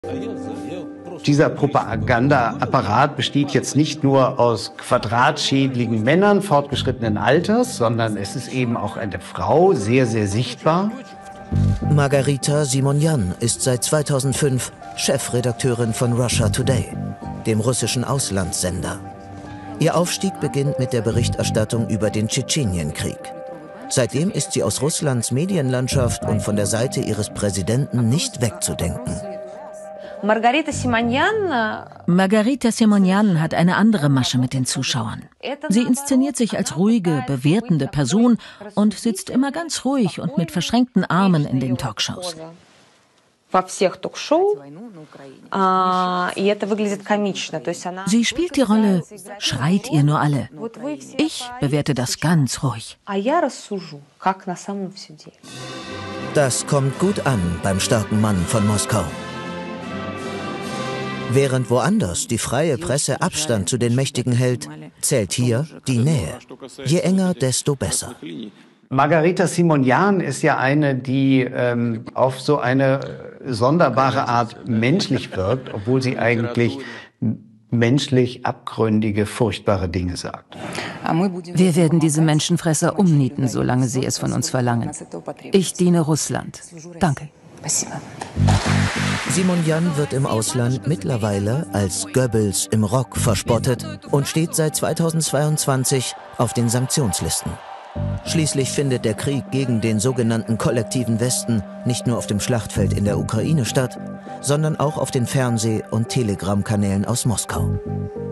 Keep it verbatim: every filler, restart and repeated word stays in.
Dieser Propagandaapparat besteht jetzt nicht nur aus quadratschädligen Männern fortgeschrittenen Alters, sondern es ist eben auch eine Frau, sehr, sehr sichtbar. Margarita Simonyan ist seit zweitausendfünf Chefredakteurin von Russia Today, dem russischen Auslandssender. Ihr Aufstieg beginnt mit der Berichterstattung über den Tschetschenienkrieg. Seitdem ist sie aus Russlands Medienlandschaft und von der Seite ihres Präsidenten nicht wegzudenken. Margarita Simonyan, Margarita Simonyan hat eine andere Masche mit den Zuschauern. Sie inszeniert sich als ruhige, bewertende Person und sitzt immer ganz ruhig und mit verschränkten Armen in den Talkshows. Sie spielt die Rolle, schreit ihr nur alle. Ich bewerte das ganz ruhig. Das kommt gut an beim starken Mann von Moskau. Während woanders die freie Presse Abstand zu den Mächtigen hält, zählt hier die Nähe. Je enger, desto besser. Margarita Simonyan ist ja eine, die ähm, auf so eine sonderbare Art menschlich wirkt, obwohl sie eigentlich menschlich abgründige, furchtbare Dinge sagt. Wir werden diese Menschenfresser umnieten, solange sie es von uns verlangen. Ich diene Russland. Danke. Simonyan wird im Ausland mittlerweile als Goebbels im Rock verspottet und steht seit zweitausendzweiundzwanzig auf den Sanktionslisten. Schließlich findet der Krieg gegen den sogenannten kollektiven Westen nicht nur auf dem Schlachtfeld in der Ukraine statt, sondern auch auf den Fernseh- und Telegram-Kanälen aus Moskau.